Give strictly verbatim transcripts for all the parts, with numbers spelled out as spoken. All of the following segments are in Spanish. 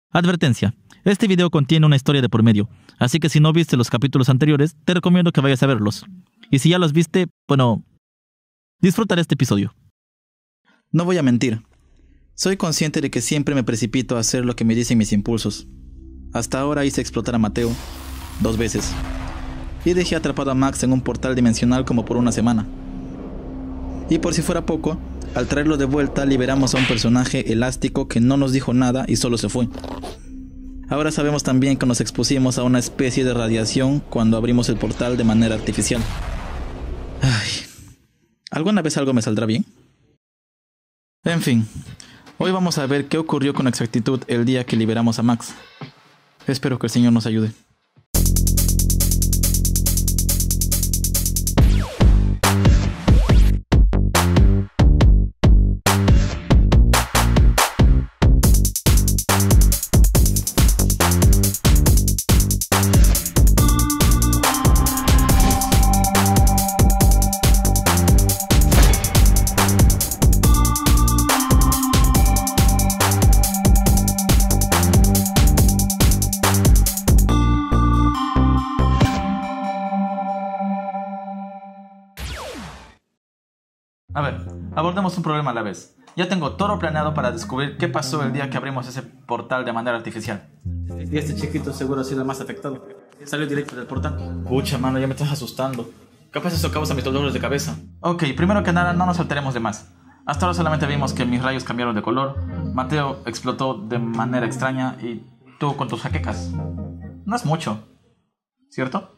Advertencia. Este video contiene una historia de por medio, así que si no viste los capítulos anteriores, te recomiendo que vayas a verlos. Y si ya los viste, bueno, disfrutaré este episodio. No voy a mentir. Soy consciente de que siempre me precipito a hacer lo que me dicen mis impulsos. Hasta ahora hice explotar a Mateo dos veces. Y dejé atrapado a Max en un portal dimensional como por una semana. Y por si fuera poco, al traerlo de vuelta liberamos a un personaje elástico que no nos dijo nada y solo se fue. Ahora sabemos también que nos expusimos a una especie de radiación cuando abrimos el portal de manera artificial. Ay, ¿alguna vez algo me saldrá bien? En fin, hoy vamos a ver qué ocurrió con exactitud el día que liberamos a Max. Espero que el Señor nos ayude. A ver, abordemos un problema a la vez. Ya tengo todo planeado para descubrir qué pasó el día que abrimos ese portal de manera artificial. Y este chiquito seguro ha sido el más afectado. Salió directo del portal. Pucha, mano, ya me estás asustando. Capaz eso causa mis dolores de cabeza. Ok, primero que nada, no nos alteremos de más. Hasta ahora solamente vimos que mis rayos cambiaron de color, Mateo explotó de manera extraña y tú con tus jaquecas. No es mucho, ¿cierto?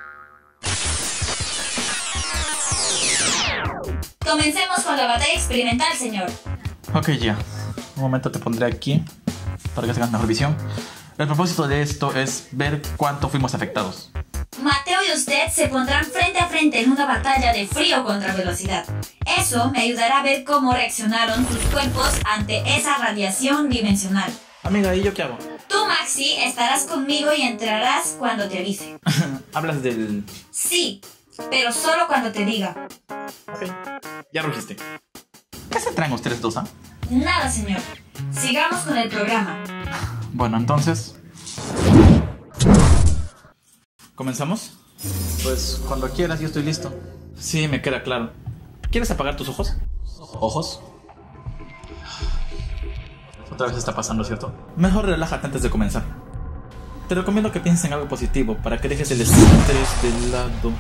Comencemos con la batalla experimental, señor. Ok, ya. Un momento te pondré aquí para que tengas mejor visión. El propósito de esto es ver cuánto fuimos afectados. Mateo y usted se pondrán frente a frente en una batalla de frío contra velocidad. Eso me ayudará a ver cómo reaccionaron sus cuerpos ante esa radiación dimensional. Amiga, ¿y yo qué hago? Tú, Maxi, estarás conmigo y entrarás cuando te avise. ¿Hablas del...? Sí, pero solo cuando te diga. Ok, ya rugiste. ¿Qué se traen ustedes dos, ah? Nada, señor. Sigamos con el programa. Bueno, entonces... ¿comenzamos? Pues cuando quieras, yo estoy listo. Sí, me queda claro. ¿Quieres apagar tus ojos? ¿Ojos? Otra vez está pasando, ¿cierto? Mejor relájate antes de comenzar. Te recomiendo que pienses en algo positivo para que dejes el estrés de lado.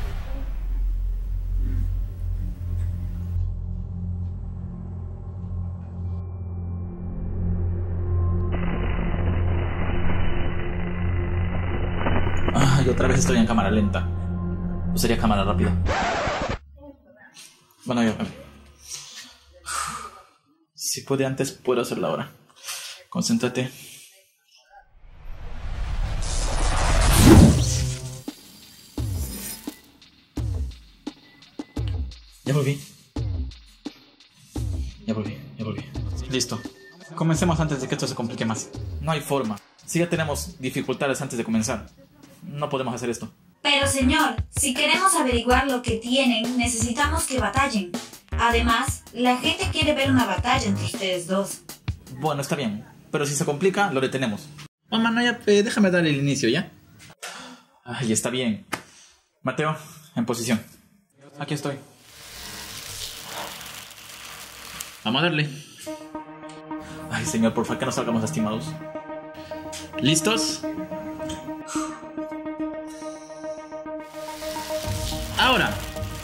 Ah, y otra vez estoy en cámara lenta. ¿O sería cámara rápida? Bueno, yo... Si pude antes, puedo hacerlo ahora. Concéntrate. Ya volví. Ya volví, ya volví. Listo. Comencemos antes de que esto se complique más. No hay forma. Si ya tenemos dificultades antes de comenzar, no podemos hacer esto. Pero señor, si queremos averiguar lo que tienen, necesitamos que batallen. Además, la gente quiere ver una batalla entre ustedes dos. Bueno, está bien. Pero si se complica, lo detenemos. Oh, mano, ya, eh, déjame dar el inicio, ¿ya? Ay, está bien. Mateo, en posición. Aquí estoy. Vamos a darle. Ay, señor, por favor, que no salgamos lastimados. ¿Listos? Ahora.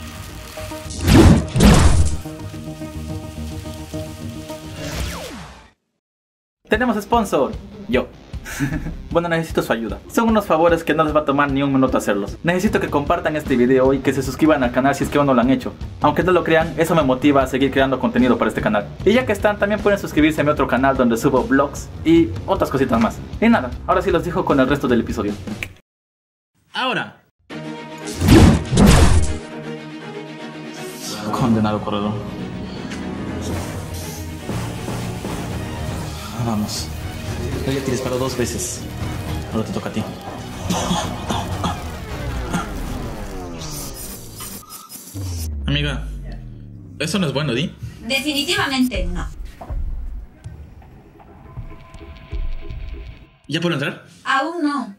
Tenemos sponsor. Yo. Bueno, necesito su ayuda. Son unos favores que no les va a tomar ni un minuto hacerlos. Necesito que compartan este video y que se suscriban al canal si es que aún no lo han hecho. Aunque no lo crean, eso me motiva a seguir creando contenido para este canal. Y ya que están, también pueden suscribirse a mi otro canal donde subo vlogs y otras cositas más. Y nada, ahora sí los dejo con el resto del episodio. Ahora. Condenado corredor. Vamos. Yo ya te disparó dos veces. Ahora te toca a ti. Amiga, eso no es bueno, ¿di? Definitivamente no. ¿Ya puedo entrar? Aún no.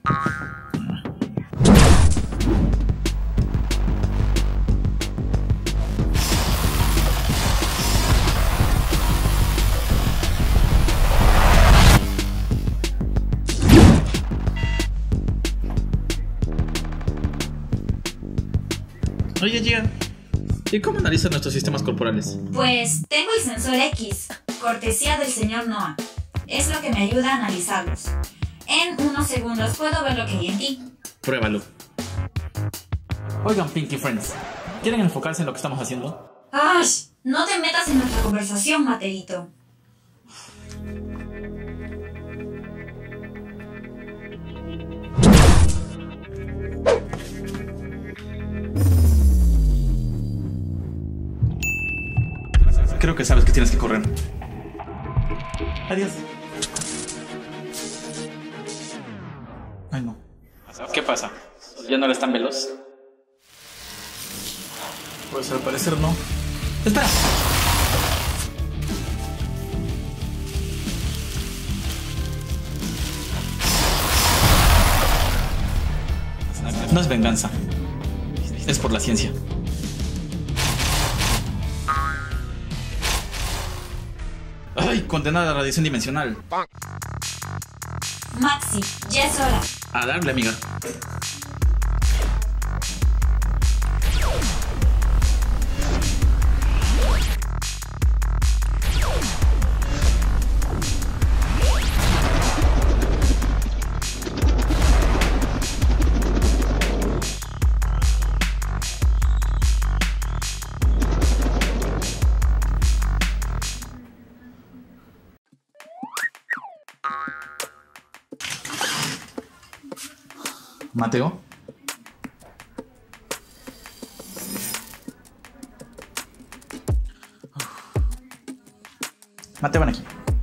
Oye, Gia, ¿y cómo analizan nuestros sistemas corporales? Pues tengo el sensor X, cortesía del señor Noah. Es lo que me ayuda a analizarlos. En unos segundos puedo ver lo que hay en ti. Pruébalo. Oigan, Pinky Friends, ¿quieren enfocarse en lo que estamos haciendo? ¡Ash! No te metas en nuestra conversación, Mateito. Creo que sabes que tienes que correr. Adiós. Ay, no. ¿Qué pasa? ¿Ya no eres tan veloz? Pues al parecer no. ¡Espera! No es venganza. Es por la ciencia. ¡Ay! Condenada a la radiación dimensional. Maxi, ya es hora. A darle, amiga. Mateo. Mateo, ven aquí.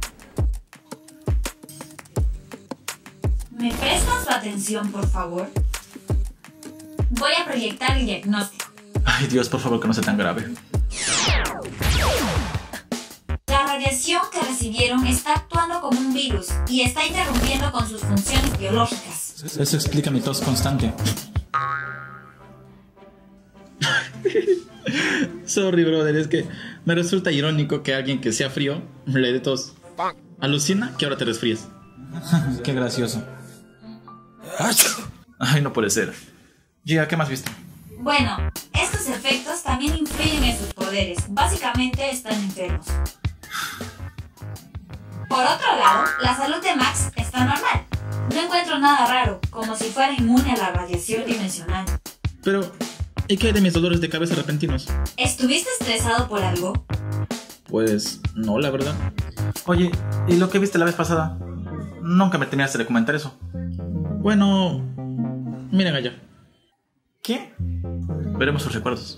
¿Me prestas tu atención, por favor? Voy a proyectar el diagnóstico. Ay, Dios, por favor, que no sea tan grave. La radiación que recibieron está actuando como un virus y está interrumpiendo con sus funciones biológicas. Eso explica mi tos constante. Sorry, brother, es que me resulta irónico que alguien que sea frío le dé tos. Alucina que ahora te resfríes. Qué gracioso. Ay, no puede ser. Gia, ¿qué más viste? Bueno, estos efectos también influyen en sus poderes. Básicamente están enfermos. Por otro lado, la salud de Max está normal. No encuentro nada raro, como si fuera inmune a la radiación dimensional. Pero, ¿y qué hay de mis dolores de cabeza repentinos? ¿Estuviste estresado por algo? Pues, no, la verdad. Oye, ¿y lo que viste la vez pasada? Nunca me terminaste de comentar eso. Bueno, miren allá. ¿Qué? Veremos sus recuerdos.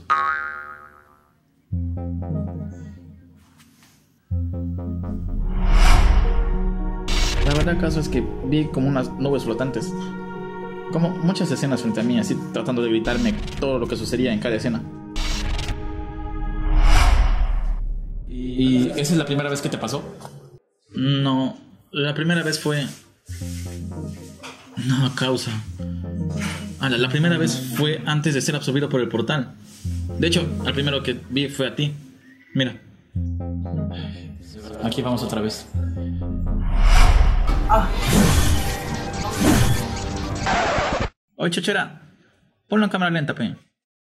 La verdad, caso es que vi como unas nubes flotantes. Como muchas escenas frente a mí, así tratando de evitarme todo lo que sucedía en cada escena. ¿Y esa es la primera vez que te pasó? No, la primera vez fue... No, causa. Ah, la, la primera vez fue antes de ser absorbido por el portal. De hecho, al primero que vi fue a ti. Mira. Aquí vamos otra vez. Ah. Oye, chochera, ponlo en cámara lenta, pe.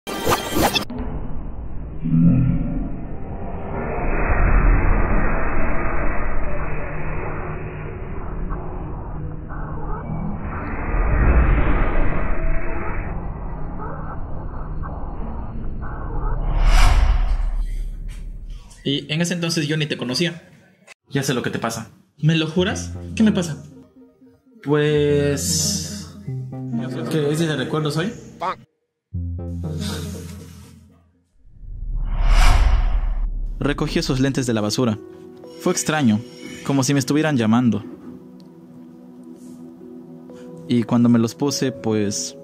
Y en ese entonces yo ni te conocía. Ya sé lo que te pasa. ¿Me lo juras? ¿Qué me pasa? Pues... ¿qué es de recuerdos hoy? Recogí esos lentes de la basura. Fue extraño, como si me estuvieran llamando. Y cuando me los puse, pues...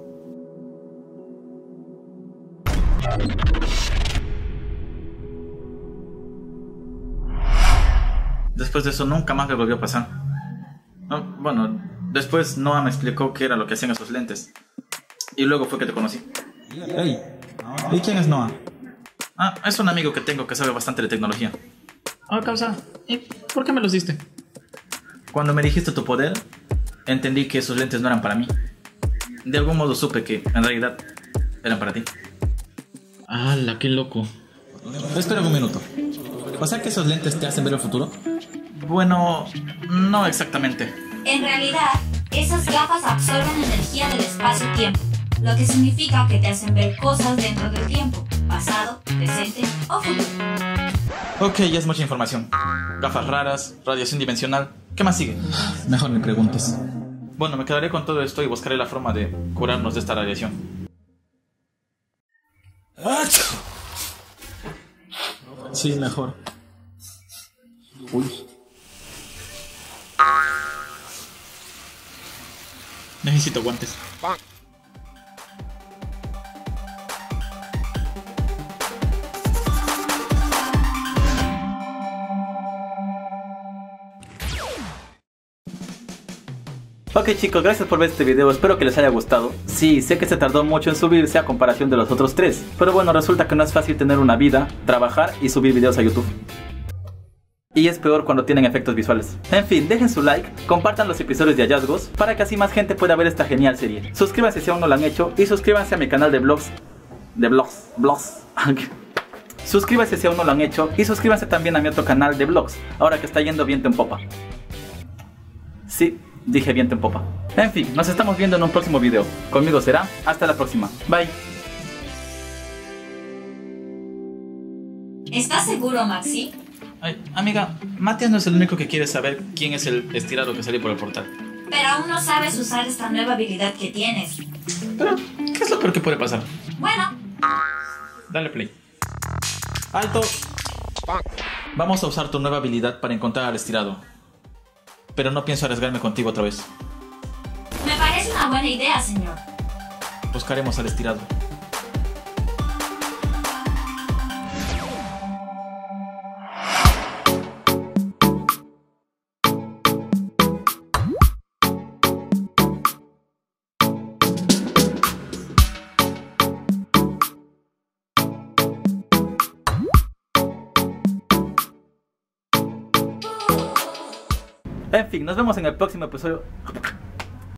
Después de eso nunca más me volvió a pasar. No, bueno, Después Noah me explicó qué era lo que hacían esos lentes. Y luego fue que te conocí. Hey, ¿y quién es Noah? Ah, es un amigo que tengo que sabe bastante de tecnología. Oh, causa, ¿y por qué me los diste? Cuando me dijiste tu poder, entendí que esos lentes no eran para mí. De algún modo supe que, en realidad, eran para ti. ¡Hala, qué loco! Espera un minuto. ¿O sea que esos lentes te hacen ver el futuro? Bueno, no exactamente. En realidad, esas gafas absorben energía del espacio-tiempo, lo que significa que te hacen ver cosas dentro del tiempo, pasado, presente o futuro. Ok, ya es mucha información. Gafas raras, radiación dimensional. ¿Qué más sigue? Mejor me preguntes. Bueno, me quedaré con todo esto y buscaré la forma de curarnos de esta radiación. Sí, mejor. Uy. Necesito guantes. Ok chicos, gracias por ver este video, espero que les haya gustado. Sí, sé que se tardó mucho en subirse a comparación de los otros tres, pero bueno, resulta que no es fácil tener una vida, trabajar y subir videos a YouTube. Y es peor cuando tienen efectos visuales. En fin, dejen su like, compartan los episodios de hallazgos, para que así más gente pueda ver esta genial serie. Suscríbanse si aún no lo han hecho, y suscríbanse a mi canal de vlogs. De vlogs, vlogs. Suscríbanse si aún no lo han hecho, y suscríbanse también a mi otro canal de vlogs, ahora que está yendo viento en popa. Sí, dije viento en popa. En fin, nos estamos viendo en un próximo video. Conmigo será, hasta la próxima. Bye. ¿Estás seguro, Maxi? Ay, amiga, Matías no es el único que quiere saber quién es el estirado que salió por el portal. Pero aún no sabes usar esta nueva habilidad que tienes. Pero, ¿qué es lo peor que puede pasar? Bueno, Dale play. ¡Alto! Vamos a usar tu nueva habilidad para encontrar al estirado. Pero no pienso arriesgarme contigo otra vez. me parece una buena idea, señor. Buscaremos al estirado. En fin, nos vemos en el próximo episodio.